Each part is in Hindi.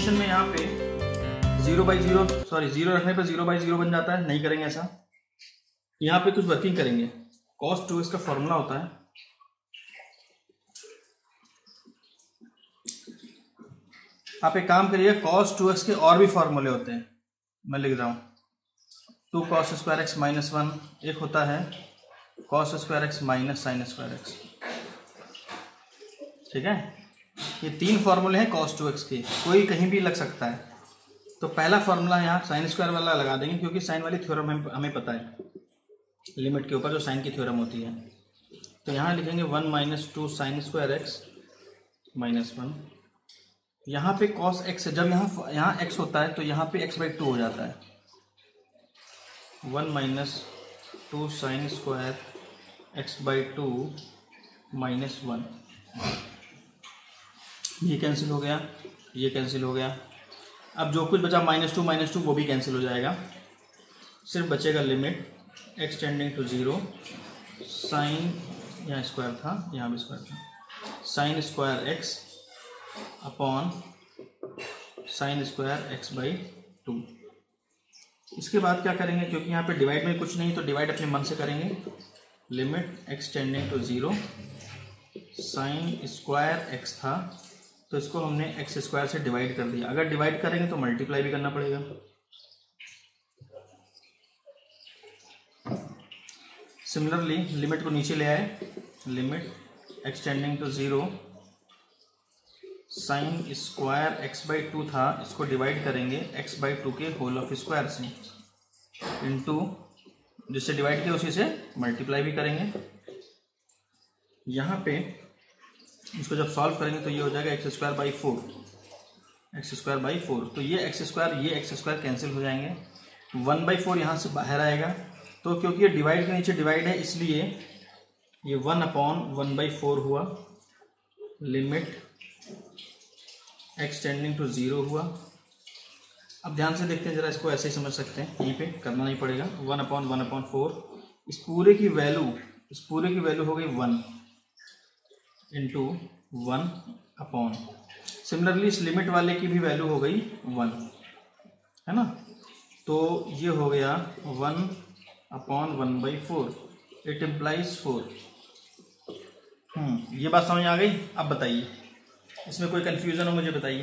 इक्वेशन में यहाँ पे 0 रखने पे 0/0 बन जाता है, नहीं करेंगे ऐसा। यहाँ पे कुछ वर्किंग करेंगे। cos 2x का फॉर्मूला होता है, आप एक काम करिए, cos 2x के और भी फॉर्मूले होते हैं, मैं लिख रहा हूँ। 2 cos स्क्वायर x माइनस 1, एक होता है cos square x minus sine square x, ठीक है। ये 3 फॉर्मूले हैं cos 2x के, कोई कहीं भी लग सकता है। तो पहला फॉर्मूला यहाँ साइन स्क्वायर वाला लगा देंगे, क्योंकि साइन वाली थ्योरम हमें पता है, लिमिट के ऊपर जो साइन की थ्योरम होती है। तो यहाँ लिखेंगे 1 minus 2 sine square x minus 1। यहाँ पे cos x है, जब यहाँ x होता है तो यहाँ पे x/2 हो जाता है। 1 minus 2 sine square x/2 minus 1, ये कैंसिल हो गया, ये कैंसिल हो गया। अब जो कुछ बचा -2 वो भी कैंसिल हो जाएगा, सिर्फ बचेगा limit x tending to 0 sine, यहाँ स्क्वायर था, यहाँ भी स्क्वायर था, sine square x upon sine square x/2। इसके बाद क्या करेंगे, क्योंकि यहाँ पे डिवाइड में कुछ नहीं तो डिवाइड अपने मन से करेंगे। Limit x tending to 0 sine square x था, तो इसको हमने x स्क्वायर से डिवाइड कर दिया। अगर डिवाइड करेंगे तो मल्टीप्लाई भी करना पड़ेगा। सिमिलरली लिमिट को नीचे ले आए, limit x tending to 0 sine square x/2 था, इसको डिवाइड करेंगे x/2 के होल ऑफ स्क्वायर से, इनटू जिससे डिवाइड किया उसी से मल्टीप्लाई भी करेंगे। यहाँ पे इसको जब सॉल्व करेंगे तो ये हो जाएगा x² बाई 4, तो ये x² कैंसिल हो जाएंगे। 1/4 यहाँ से बाहर आएगा, तो क्योंकि ये डिवाइड के नीचे डिवाइड है इसलिए ये 1/1/4 हुआ। लिमिट x टेंडिंग टू 0 हुआ। अब ध्यान से देखते हैं जरा, इसको ऐसे ही समझ सकते हैं, यहीं पे करना नहीं पड़ेगा। 1/1/4, इस पूरे की वैल्यू हो गई 1 इंटू 1 अपॉन, सिमिलरली इस लिमिट वाले की भी वैल्यू हो गई 1, है ना। तो ये हो गया 1/1/4, इट इम्प्लाइज 4। ये बात समझ आ गई। अब बताइए, इसमें कोई कंफ्यूजन हो मुझे बताइए।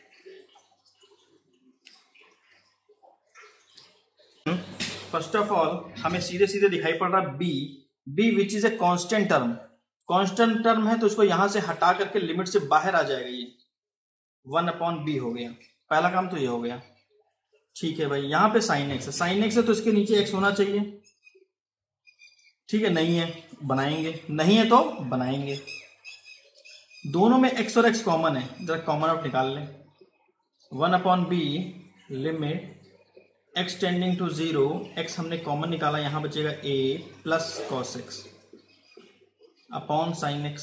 फर्स्ट ऑफ ऑल हमें सीधे सीधे दिखाई पड़ रहा B which is a constant term. Constant term है तो इसको यहां से हटा करके लिमिट से बाहर आ जाएगा, ये 1/b हो गया। पहला काम तो ये हो गया, ठीक है भाई। यहां पे साइन एक्स है तो इसके नीचे x होना चाहिए, ठीक है। नहीं है, बनाएंगे, नहीं है तो बनाएंगे। दोनों में x और x कॉमन है, जरा कॉमन आउट निकाल लें। 1/b limit x tending to 0, x हमने कॉमन निकाला, यहां बचेगा a plus cos x upon sine x।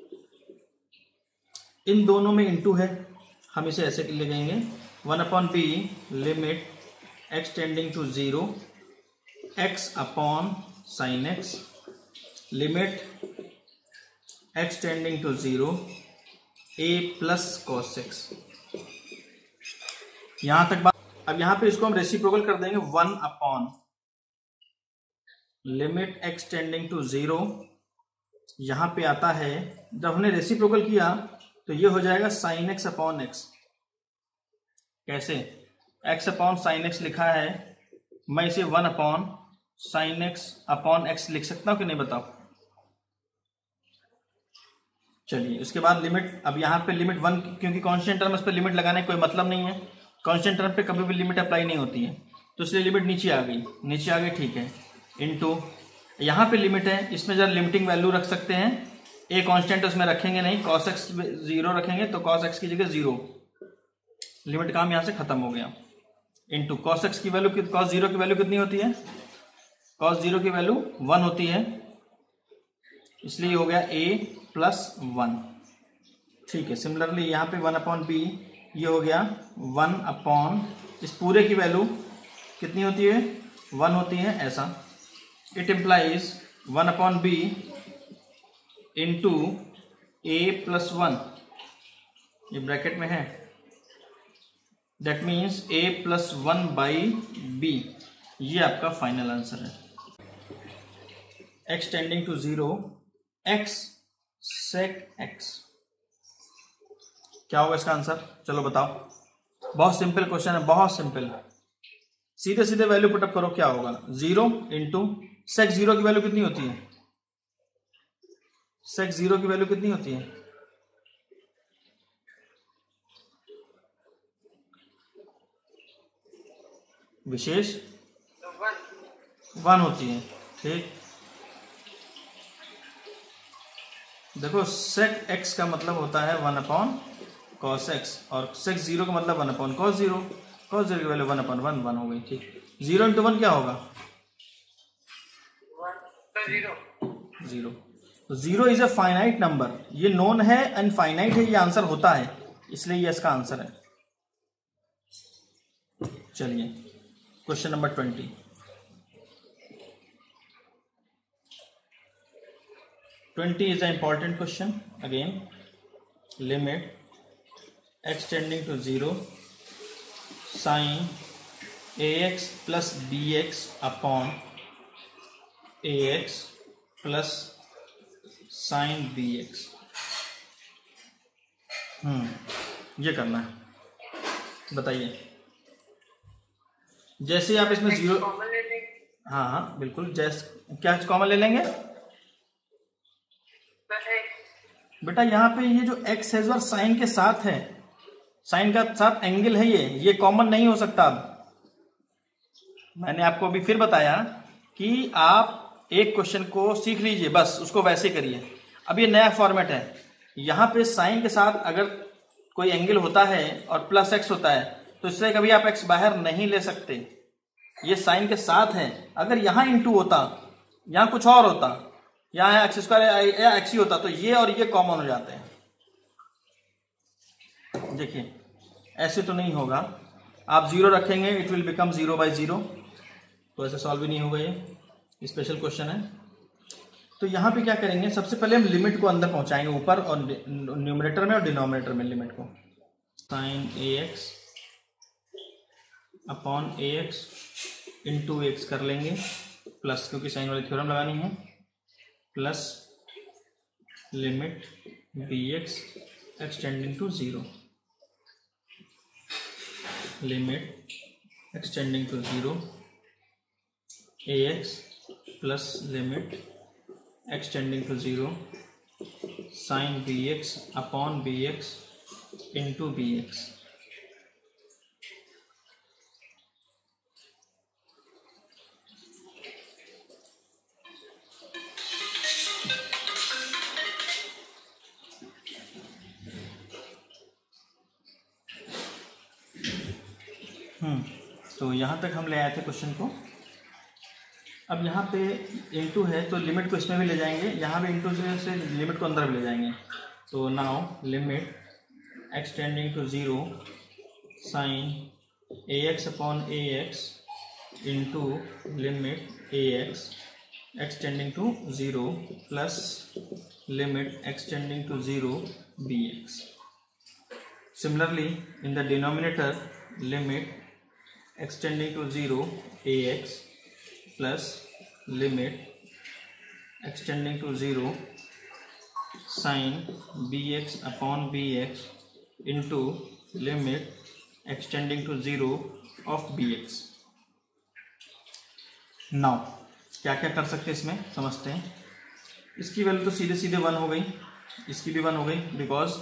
इन दोनों में इंटू है, हम इसे ऐसे लिखेंगे 1/b limit x tending to 0 x upon sine x, limit x tending to 0 a plus cos x। यहां तक बात। अब यहां पे इसको हम रेसिप्रोकल कर देंगे 1 upon limit x tending to 0, यहां पे आता है, जब हमने रेसिप्रोकल किया तो ये हो जाएगा साइन x अपॉन x। कैसे? x अपॉन साइन x लिखा है, मैं इसे 1 upon sine x upon x लिख सकता हूं कि नहीं बताओ। चलिए, उसके बाद लिमिट, अब यहां पे लिमिट 1, क्योंकि कांस्टेंट टर्म, इस पर लिमिट लगाने का कोई मतलब नहीं है, कांस्टेंट टर्म पे कभी भी लिमिट अप्लाई नहीं होती है, तो इसलिए लिमिट नीचे आ गई, ठीक है। इनटू यहाँ पे लिमिट है, इसमें जरा लिमिटिंग वैल्यू रख सकते हैं। ए कांस्टेंट उसमें रखेंगे नहीं, cos x 0 रखेंगे तो cos x की जगह 0, लिमिट काम यहाँ से खत्म हो गया। इनटू cos x की वैल्यू, cos 0 की वैल्यू कितनी होती है? cos 0 की वैल्यू 1 होती है, इसलिए हो गया a प्लस 1, ठीक है। सिमिलरली यहाँ पे 1/b ये हो गया 1 अपॉन, इस पूरे की वैल्यू कितनी होती है? 1 होती है, ऐसा। It implies 1/b into a plus 1, ये ब्रैकेट में है, that means a plus 1/b, ये आपका फाइनल आंसर है। x tending to 0, x sec x, क्या होगा इसका आंसर? चलो बताओ, बहुत सिंपल क्वेश्चन है, बहुत सिंपल। सीधे सीधे वैल्यू पुटअप करो, क्या होगा? 0 इंटू सेक 0 की वैल्यू कितनी होती है? सेक 0 की वैल्यू कितनी होती है? विशेष 1 होती है। ठीक, देखो सेक x का मतलब होता है 1 cos x, और सेक 0 का मतलब 1 cos 0। cos 0 की वैल्यू 1/1 हो गई। ठीक, 0 इंटू 1 क्या होगा? 0। तो 0 इज ए फाइनाइट नंबर, ये नोन है, अनफाइनाइट है, ये आंसर होता है, इसलिए ये इसका आंसर है। चलिए question number 20। is an important question again. Limit x tending to 0 sin ax plus bx upon ax plus sin bx। ये करना है, बताइए। जैसे आप इसमें 0, हाँ बिल्कुल, जैसे क्या कॉमन ले लेंगे बेटा? यहाँ पे ये जो x है साइन के साथ है, साइन का साथ एंगल है, ये कॉमन नहीं हो सकता। अब मैंने आपको अभी फिर बताया कि आप एक क्वेश्चन को सीख लीजिए, बस उसको वैसे करिए। अब ये नया फॉर्मेट है, यहाँ पे साइन के साथ अगर कोई एंगल होता है और प्लस x होता है, तो इससे कभी आप x बाहर नहीं ले सकते। ये साइन के साथ है, अगर यहाँ इंटू होता, यहाँ कुछ और होता, यहाँ एक्स स्क्वायर या एक्स ही होता, तो ये और ये कॉमन हो जाते हैं। देखिए ऐसे तो नहीं होगा, आप 0 रखेंगे, इट विल बिकम 0/0, तो ऐसे सॉल्व ही नहीं होगा। ये स्पेशल क्वेश्चन है। तो यहाँ पे क्या करेंगे, सबसे पहले हम लिमिट को अंदर पहुंचाएंगे, ऊपर, और न्यूमरेटर में और डिनोमिनेटर में लिमिट को। Sine ax upon ax into x कर लेंगे, प्लस, क्योंकि साइन वाली थ्योरम लगानी है, plus limit bx x tending to 0, limit x tending to 0 ax plus limit x tending to 0 sine bx upon bx into bx। तो यहाँ तक हम ले आए थे क्वेश्चन को। अब यहाँ पे इंटू है तो लिमिट को इसमें भी ले जाएंगे, यहाँ पे इंटू से लिमिट को अंदर भी ले जाएंगे। तो now limit x tending to 0 sine ax upon ax into limit ax x tending to 0 plus limit x tending to 0 bx। Similarly, in the denominator, limit extending to 0 ax plus limit extending to 0 sin bx upon bx into limit extending to 0 of bx। Now क्या क्या कर सकते हैं इसमें, समझते हैं। इसकी वैल्यू तो सीधे सीधे 1 हो गई, इसकी भी 1 हो गई, because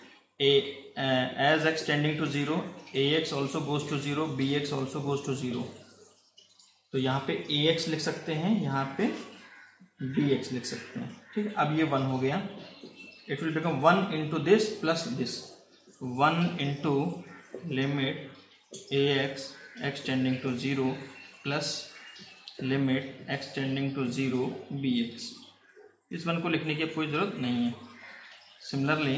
as x tending to 0 ax also goes to 0, bx also goes to 0। तो यहाँ पे ax लिख सकते हैं, यहाँ पे bx लिख सकते हैं। ठीक है, अब ये 1 हो गया, it will become 1 into this plus this, 1 into limit ax x tending to 0 plus limit x tending to 0 bx। इस 1 को लिखने की कोई ज़रूरत नहीं है। Similarly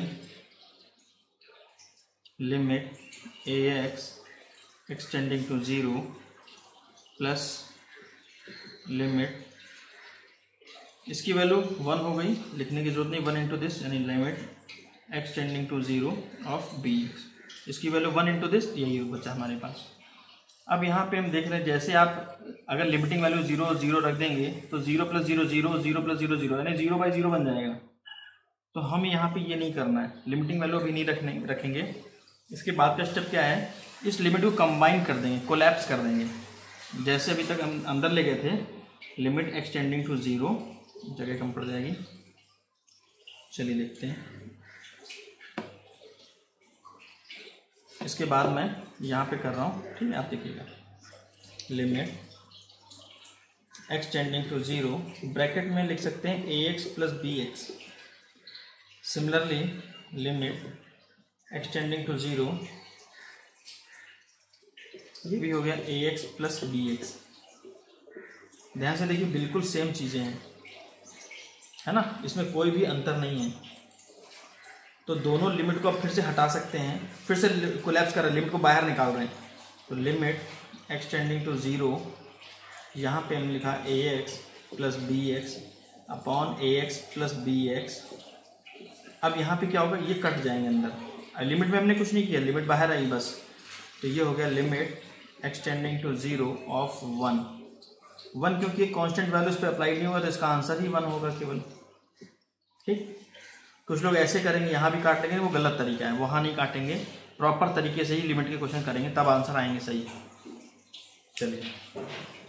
limit ax x tending to 0 plus limit, इसकी वैल्यू 1 हो गई, लिखने की जरूरत नहीं, 1 इंटू दिस, यानी limit x tending to 0 of bx। इसकी वैल्यू 1 इंटू दिस, यही बचा हमारे पास। अब यहाँ पे हम देख रहे हैं जैसे आप अगर लिमिटिंग वैल्यू 0 0 रख देंगे तो 0 + 0 0 0 + 0 0 यानी 0/0 बन जाएगा। तो हम यहाँ पे ये नहीं करना है, लिमिटिंग वैल्यू भी नहीं रखेंगे। इसके बाद का स्टेप क्या है, इस लिमिट को कंबाइन कर देंगे, कोलैप्स कर देंगे। जैसे अभी तक हम अंदर ले गए थे, लिमिट एक्सटेंडिंग टू 0, जगह कम पड़ जाएगी। चलिए देखते हैं। इसके बाद मैं यहाँ पे कर रहा हूँ, ठीक है, आप देखिएगा। लिमिट एक्सटेंडिंग टू 0, ब्रैकेट में लिख सकते हैं ax + bx। Similarly limit x tending to 0, ये भी हो गया ax + bx। ध्यान से देखिए, बिल्कुल सेम चीज़ें हैं, है ना, इसमें कोई भी अंतर नहीं है। तो दोनों लिमिट को आप फिर से हटा सकते हैं, फिर से कोलैप्स कर रहे हैं, लिमिट को बाहर निकाल रहे हैं। तो लिमिट एक्सटेंडिंग टू 0, यहाँ पे हमने लिखा ax + bx upon ax + bx। अब यहाँ पे क्या होगा, ये कट जाएंगे अंदर। लिमिट में हमने कुछ नहीं किया, लिमिट बाहर आई बस। तो ये हो गया लिमिट एक्सटेंडिंग टू 0 ऑफ 1, क्योंकि कांस्टेंट वैल्यू इस पर अप्लाई नहीं होगा तो इसका आंसर ही 1 होगा केवल। ठीक, कुछ लोग ऐसे करेंगे, यहाँ भी काट लेंगे, वो गलत तरीका है, वहाँ नहीं काटेंगे, प्रॉपर तरीके से ही लिमिट के क्वेश्चन करेंगे, तब आंसर आएंगे सही। चलिए।